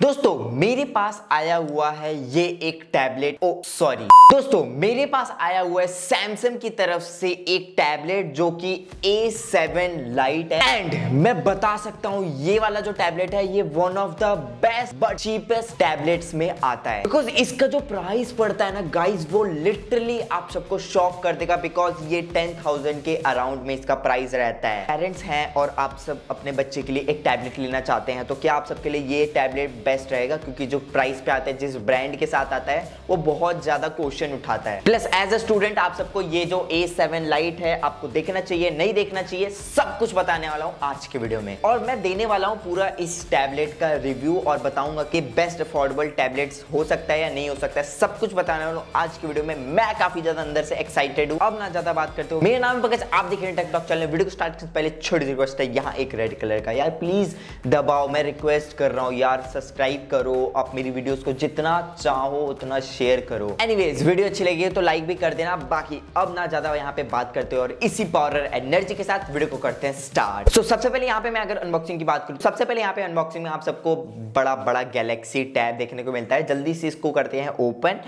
दोस्तों मेरे पास आया हुआ है ये एक टैबलेट, दोस्तों मेरे पास आया हुआ है सैमसंग की तरफ से एक टैबलेट जो कि A7 लाइट है। एंड मैं बता सकता हूं ये वाला जो टैबलेट है ये one of the best but cheapest tablets में आता है, बिकॉज इसका जो प्राइस पड़ता है ना गाइस वो लिटरली आप सबको शॉक कर देगा, बिकॉज ये 10,000 के अराउंड में इसका प्राइस रहता है। पेरेंट्स हैं और आप सब अपने बच्चे के लिए एक टैबलेट लेना चाहते हैं तो क्या आप सबके लिए ये टैबलेट बेस्ट रहेगा, क्योंकि जो प्राइस पे आता है, जिस ब्रांड के साथ आता है वो बहुत ज्यादा क्वेश्चन उठाता है। प्लस एज अ स्टूडेंट आप सबको ये जो A7 लाइट है आपको देखना चाहिए, नहीं देखना चाहिए, सब कुछ बताने वाला हूं आज के वीडियो में। और मैं देने वाला हूं पूरा इस टैबलेट का रिव्यू और बताऊंगा कि बेस्ट अफोर्डेबल टैबलेट्स हो सकता है या नहीं हो सकता है, सब कुछ बताने वाला हूं आज की वीडियो में। मैं काफी ज्यादा अंदर से एक्साइटेड हूं। अब ना ज्यादा बात करते हो, मेरा नाम है पंकज, आप देख रहे हैं टेक टॉक चैनल। वीडियो को स्टार्ट करने से पहले छोटी सी रिक्वेस्ट है, यहाँ एक रेड कलर का यार प्लीज दबाओ, मैं रिक्वेस्ट कर रहा हूँ यार, सब्सक्राइब करो, आप मेरी वीडियोस को जितना चाहो उतना शेयर करो। एनीवेज वीडियो अच्छी लगी तो लाइक भी कर देना। बाकी अब ना ज्यादा यहाँ पे बात करते हो और इसी पावर एनर्जी के साथ वीडियो को करते हैं स्टार्ट। तो सबसे पहले यहाँ पे मैं अगर अनबॉक्सिंग की बात करूँ, सबसे पहले यहाँ पे अनबॉक्सिंग में आप सबको बड़ा बड़ा गैलेक्सी टैब देखने को मिलता है। जल्दी से इसको करते हैं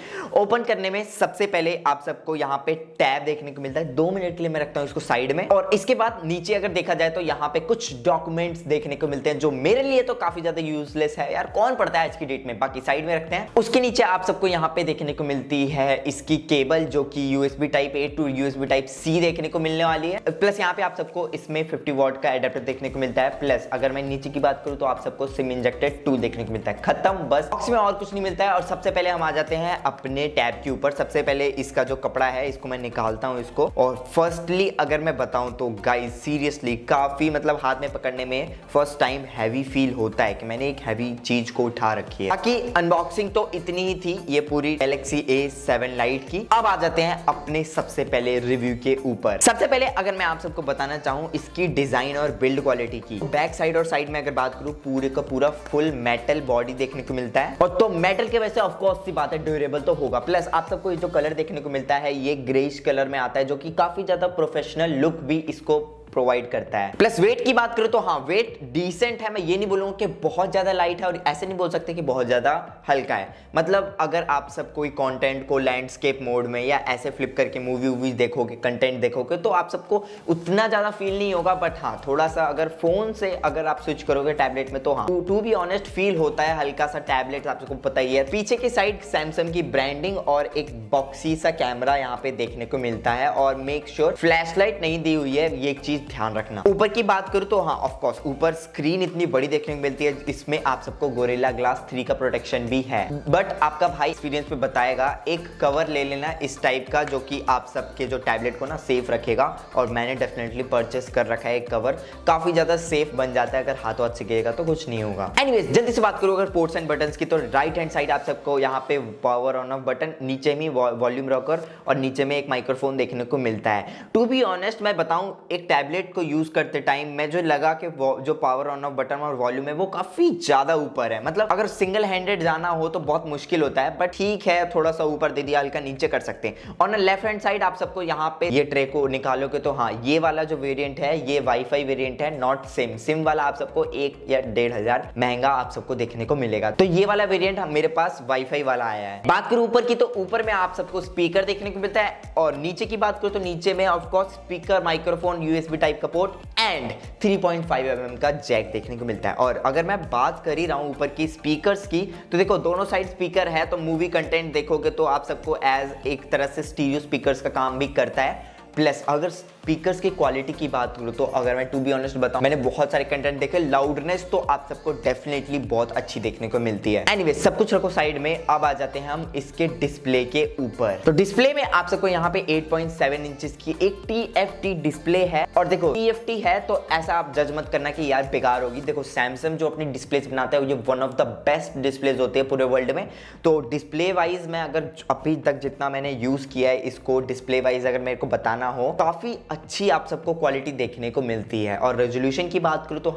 ओपन करने में सबसे पहले आप सबको यहाँ पे टैब देखने को मिलता है। 2 मिनट के लिए मैं रखता हूँ इसको साइड में। और इसके बाद नीचे अगर देखा जाए तो यहाँ पे कुछ डॉक्यूमेंट्स देखने को मिलते हैं जो मेरे लिए तो काफी ज्यादा यूजलेस है यार, कौन पढ़ता है आज की डेट में, बाकी साइड में रखते हैं। उसके नीचे आप सबको यहाँ पे देखने को मिलती है इसकी केबल जो कि USB type A to USB type C देखने को मिलने वाली है। प्लस यहाँ पे आप सबको इसमें 50 वॉट का एडेप्टर देखने को मिलता है। प्लस अगर मैं नीचे की बात करूँ तो आप सबको सिम इंजेक्टेड 2 देखने को मिलता है। खत्म, बस बॉक्स में और कुछ नहीं मिलता है। और सबसे पहले हम आ जाते हैं अपने टैब के ऊपर। सबसे पहले इसका जो कपड़ा है इसको मैं निकालता हूँ इसको। और फर्स्टली अगर मैं बताऊँ तो गाइस सीरियसली काफी मतलब हाथ में पकड़ने में फर्स्ट टाइम हैवी फील होता है कि मैंने एक हैवी चीज को उठा रखी है। बाकी अनबॉक्सिंग तो इतनी ही थी ये पूरी गैलेक्सी A7 लाइट की। अब आ जाते हैं अपने सबसे पहले रिव्यू के ऊपर। सबसे पहले अगर मैं आप सबको बताना चाहूँ इसकी डिजाइन और बिल्ड क्वालिटी की, बैक साइड और साइड में अगर बात करूँ पूरे का पूरा फुल मेटल बॉडी देखने को मिलता है। और तो मेटल के वैसे ऑफकोर्स सी बात है ड्यूरेबल तो होगा। प्लस आप सबको ये जो कलर देखने को मिलता है ये ग्रेइश कलर में आता है, जो कि काफी ज्यादा प्रोफेशनल लुक भी इसको प्रोवाइड करता है। प्लस वेट की बात करूं तो हाँ वेट डिसेंट है। मैं ये नहीं बोलूंगा कि बहुत ज्यादा लाइट है और ऐसे नहीं बोल सकते कि बहुत ज्यादा हल्का है। मतलब अगर आप सब कोई कंटेंट को लैंडस्केप मोड में या ऐसे फ्लिप करके मूवी देखोगे, कंटेंट देखोगे तो आप सबको उतना ज्यादा फील नहीं होगा। बट हाँ थोड़ा सा अगर फोन से अगर आप स्विच करोगे टैबलेट में तो हाँ टू बी ऑनेस्ट फील होता है हल्का सा। टैबलेट आप सबको पता ही है, पीछे की साइड सैमसंग की ब्रांडिंग और एक बॉक्सी सा कैमरा यहाँ पे देखने को मिलता है। और मेक श्योर फ्लैशलाइट नहीं दी हुई है, ये एक चीज ध्यान रखना। ऊपर की बात करूं तो हाँ ऑफ कोर्स ऊपर स्क्रीन इतनी बड़ी देखने को मिलती है, इसमें आप सबको गोरिल्ला ग्लास 3 का प्रोटेक्शन भी है। बट आपका भाई एक्सपीरियंस पे बताएगा एक कवर ले लेना इस टाइप का, जो कि आप सबके जो टैबलेट को ना सेफ रखेगा। और मैंने डेफिनेटली परचेस कर रखा है एक कवर, काफी ज्यादा सेफ बन जाता है। अगर हाथों हाथ से गिरेगा तो कुछ नहीं होगा। एनीवेज जल्दी से बात करूं अगर पोर्ट्स एंड बटन्स की, तो राइट हैंड साइड आप सबको यहाँ पे पावर ऑन ऑफ बटन, नीचे में वॉल्यूम रॉकर और नीचे में एक माइक्रोफोन देखने को मिलता है। टू बी ऑनेस्ट मैं बताऊं एक टैबलेट को यूज करते टाइम मैं जो लगा कि जो पावर ऑन ऑफ बटन और वॉल्यूम है वो काफी ज्यादा ऊपर है। मतलब अगर सिंगल हैंडेड जाना हो तो बहुत मुश्किल होता है, बट ठीक है थोड़ा सा ऊपर दे दिया, हल्का नीचे कर सकते हैं। और ना लेफ्ट हैंड साइड आप सबको यहाँ पे ये ट्रे को निकालोगे तो हाँ ये वाला जो वेरिएंट है ये वाईफाई वेरिएंट है, नॉट सिम वाला आप सबको 1 या 1,500 महंगा आप सबको देखने को मिलेगा। तो ये वाला वेरिएंट मेरे पास वाईफाई वाला आया है। बात करूं ऊपर की तो ऊपर में आप सबको स्पीकर देखने को मिलता है। और नीचे की बात करूं तो नीचे में of course speaker, microphone, USB type का पोर्ट एंड 3.5 mm का जैक देखने को मिलता है। और अगर मैं बात कर ही रहा हूं ऊपर की स्पीकर्स की तो देखो दोनों साइड स्पीकर है, तो मूवी कंटेंट देखोगे तो आप सबको एज एक तरह से स्टीरियो स्पीकर्स का काम भी करता है। प्लस अगर स्पीकर्स की क्वालिटी की बात करूं तो अगर मैं टू बी ऑनेस्ट बताऊं मैंने बहुत सारे कंटेंट देखे, लाउडनेस तो आप सबको डेफिनेटली बहुत अच्छी देखने को मिलती है। एनीवे सब कुछ रखो साइड में। अब आ जाते हैं हम इसके डिस्प्ले के ऊपर। तो डिस्प्ले में आप सबको यहाँ पे 8.7 इंचेस की एक TFT डिस्प्ले है। और देखो TFT है तो ऐसा आप जज मत करना कि यार बेकार होगी। देखो सैमसंग जो अपनी डिस्प्ले बनाता है ये one of the best displays होते हैं पूरे वर्ल्ड में। तो डिस्प्ले वाइज मैं अगर अभी तक जितना मैंने यूज किया है इसको डिस्प्ले वाइज अगर मेरे को बताना हो काफी अच्छी आप सबको क्वालिटी देखने को मिलती है। और रेजोल्यूशन की बात करूं तो हाँ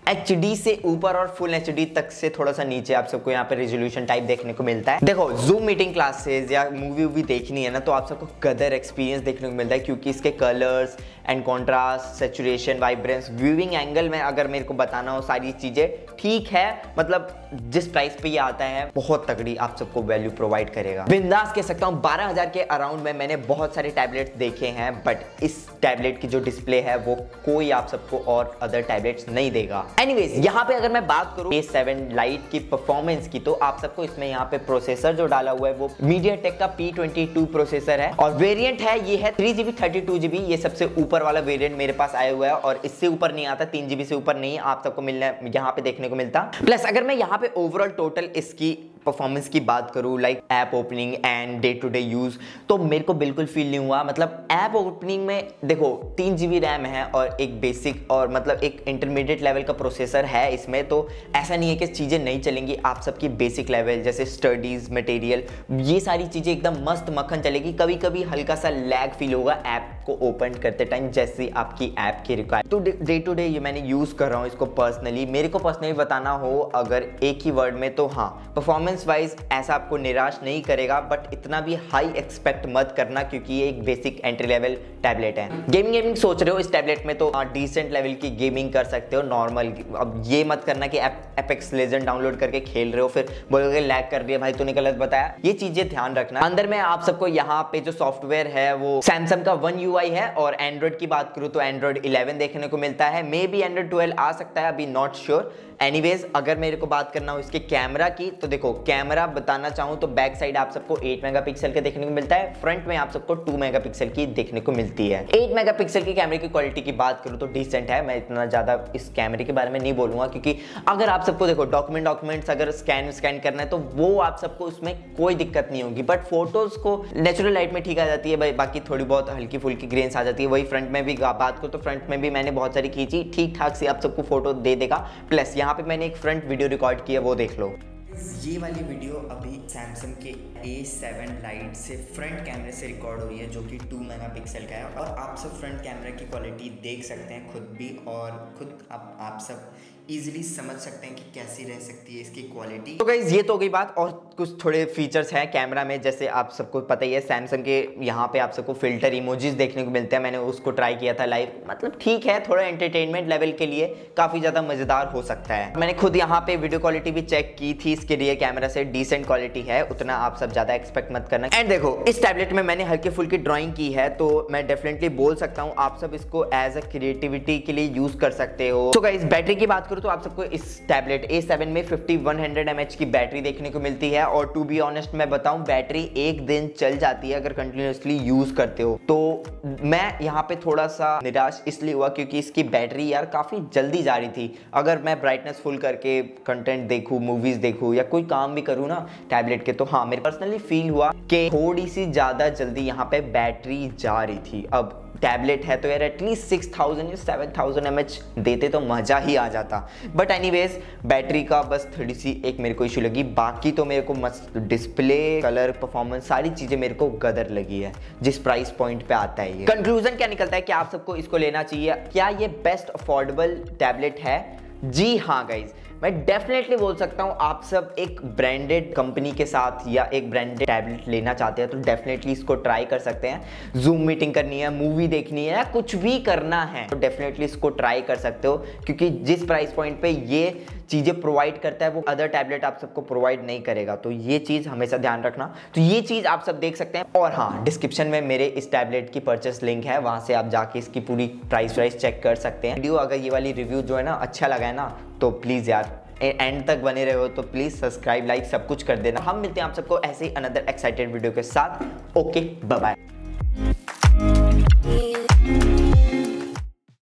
HD से ऊपर और फुल HD तक से थोड़ा सा नीचे आप सबको यहाँ पे रेजोल्यूशन टाइप देखने को मिलता है। देखो जूम मीटिंग क्लासेस या मूवी वूवी देखनी है ना, तो आप सबको गदर एक्सपीरियंस देखने को मिलता है, क्योंकि इसके colours and contrast, saturation, vibrance, viewing angle में अगर मेरे को बताना हो सारी चीजें ठीक है। मतलब जिस प्राइस पे ये आता है बहुत तगड़ी आप सबको वैल्यू प्रोवाइड करेगा। बिंदास कह सकता हूँ 12,000 के अराउंड में मैंने बहुत सारे टैबलेट्स देखे हैं, बट इस टैबलेट की जो डिस्प्ले है वो कोई आप सबको और अदर टैबलेट्स नहीं देगा। एनीवेज यहाँ पे अगर मैं बात करूँ A7 Lite की परफॉर्मेंस की, तो आप सबको इसमें यहाँ पे प्रोसेसर जो डाला हुआ है वो MediaTek का P22 प्रोसेसर है, और वेरिएंट है ये है 3GB 32GB। ये सबसे ऊपर वाला वेरिएंट मेरे पास आया हुआ है, और इससे ऊपर नहीं आता, 3GB से ऊपर नहीं आप सबको मिलना यहाँ पे देखने को मिलता। प्लस अगर मैं यहाँ पे ओवरऑल टोटल इसकी परफॉर्मेंस की बात करूँ, like app opening and day to day use, तो मेरे को बिल्कुल फील नहीं हुआ। मतलब ऐप ओपनिंग में देखो 3GB रैम है और एक बेसिक और मतलब एक इंटरमीडिएट लेवल का प्रोसेसर है इसमें, तो ऐसा नहीं है कि चीज़ें नहीं चलेंगी। आप सबकी बेसिक लेवल जैसे स्टडीज मटेरियल ये सारी चीज़ें एकदम मस्त मक्खन चलेगी। कभी कभी हल्का सा लैग फील होगा ऐप को ओपन करते टाइम, जैसे आपकी ऐप की रिक्वायरमेंट। तो डे टू डे ये मैंने यूज़ कर रहा हूँ इसको पर्सनली। मेरे को पर्सनली बताना हो अगर एक ही वर्ड में, तो हाँ परफॉर्मेंस वाइज ऐसा आपको निराश नहीं करेगा, बट इतना भी हाई एक्सपेक्ट मत करना, क्योंकि ये एक बेसिक एंट्री लेवल टैबलेट है। गेमिंग सोच रहे हो इस टैबलेट में, तो डिसेंट लेवल की गेमिंग कर सकते हो नॉर्मल। अब ये मत करना कि एपेक्स लेजेंड डाउनलोड करके खेल रहे हो फिर बोलोगे लैग कर दिया भाई तूने गलत बताया। ये चीजें ध्यान रखना। अंदर में आप सबको यहाँ पे जो सॉफ्टवेयर है वो सैमसंग का One UI है, और एंड्रॉइड की बात करूँ तो एंड्रॉइड 11 देखने को मिलता है। मे बी एंड्रॉइड 12 आ सकता है, अभी नॉट श्योर। एनीवेज अगर मेरे को बात करना हो इसके कैमरा की, तो देखो कैमरा बताना चाहूँ तो बैक साइड आप सबको 8 मेगापिक्सल का देखने को मिलता है, फ्रंट में आप सबको 2 मेगापिक्सल की देखने को मिलती है। 8 मेगापिक्सल की कैमरे की क्वालिटी की बात करूँ तो डिसेंट है। मैं इतना ज्यादा इस कैमरे के बारे में नहीं बोलूंगा, क्योंकि अगर आप सबको देखो डॉक्यूमेंट्स अगर स्कैन करना है तो वो आप सबको उसमें कोई दिक्कत नहीं होगी, बट फोटोज को नेचुरल लाइट में ठीक आ जाती है भाई। बाकी थोड़ी बहुत हल्की फुल्की ग्रेन्स आ जाती है। वही फ्रंट में भी बात करूँ तो फ्रंट में भी मैंने बहुत सारी खींची, ठीक ठाक से आप सबको फोटो दे देगा। प्लस यहाँ पे मैंने एक फ्रंट वीडियो रिकॉर्ड किया, वो देख लो। ये वाली वीडियो अभी सैमसंग के A7 Lite से फ्रंट कैमरे से रिकॉर्ड हुई है, जो कि 2 मेगापिक्सल का है, और आप सब फ्रंट कैमरा की क्वालिटी देख सकते हैं खुद भी, और खुद आप सब इजीली समझ सकते हैं कि कैसी रह सकती है इसकी क्वालिटी। तो गाइस ये तो हो गई बात, और कुछ थोड़े फीचर्स हैं कैमरा में। जैसे आप सबको पता ही है सैमसंग के यहाँ पे आप सबको फिल्टर इमोजीज देखने को मिलते हैं। मैंने उसको ट्राई किया था लाइव, मतलब ठीक है, थोड़ा एंटरटेनमेंट लेवल के लिए काफी ज्यादा मजेदार हो सकता है। मैंने खुद यहाँ पे वीडियो क्वालिटी भी चेक की थी, इसके लिए कैमरा से डिसेंट क्वालिटी है, उतना आप सब ज्यादा एक्सपेक्ट मत करना। एंड देखो इस टैबलेट में मैंने हल्की फुल्की ड्रॉइंग की है, तो मैं डेफिनेटली बोल सकता हूँ आप सब इसको एज अ क्रिएटिविटी के लिए यूज कर सकते हो। तो गाइस बैटरी की बात करूँ तो आप सबको इस टैबलेट A7 में 5100 mAh की बैटरी देखने को मिलती है, और टू बी ऑनेस्ट मैं बताऊं बैटरी एक दिन चल जाती है अगर कंटिन्यूअसली यूज करते हो। तो मैं यहाँ पे थोड़ा सा निराश इसलिए हुआ क्योंकि इसकी बैटरी यार काफी जल्दी जा रही थी। अगर मैं ब्राइटनेस फुल करके कंटेंट देखूं, मूवीज देखूं या कोई काम भी करूं ना टैबलेट के, तो हाँ मेरे पर्सनली फील हुआ कि थोड़ी सी ज्यादा जल्दी यहाँ पे बैटरी जा रही थी। अब टैबलेट है तो यार एटलीस्ट 6000 या 7000 mAh देते तो मजा ही आ जाता। बट एनीवेज बैटरी का बस थोड़ी सी एक मेरे को इशू लगी, बाकी तो मेरे को मस्त डिस्प्ले, कलर, परफॉर्मेंस सारी चीजें मेरे को गदर लगी है जिस प्राइस पॉइंट पे आता है ये। कंक्लूजन क्या निकलता है कि आप सबको इसको लेना चाहिए। क्या ये बेस्ट अफोर्डेबल टैबलेट है? जी हाँ गाइज, मैं डेफिनेटली बोल सकता हूँ आप सब एक ब्रांडेड कंपनी के साथ या एक ब्रांडेड टैबलेट लेना चाहते हैं तो डेफिनेटली इसको ट्राई कर सकते हैं। जूम मीटिंग करनी है, मूवी देखनी है या कुछ भी करना है तो डेफिनेटली इसको ट्राई कर सकते हो, क्योंकि जिस प्राइस पॉइंट पे ये चीजें प्रोवाइड करता है वो अदर टैबलेट आप सबको प्रोवाइड नहीं करेगा। तो ये चीज हमेशा ध्यान रखना। तो ये चीज आप सब देख सकते हैं। और हाँ, डिस्क्रिप्शन में मेरे इस टैबलेट की परचेस लिंक है, वहां से आप जाके इसकी पूरी प्राइस चेक कर सकते हैं। वीडियो अगर ये वाली रिव्यू जो है ना अच्छा लगा है ना, तो प्लीज यार एंड तक बने रहे हो तो प्लीज सब्सक्राइब, लाइक सब कुछ कर देना। हम मिलते हैं आप सबको ऐसे ही अनदर एक्साइटेड वीडियो के साथ। Okay bye bye.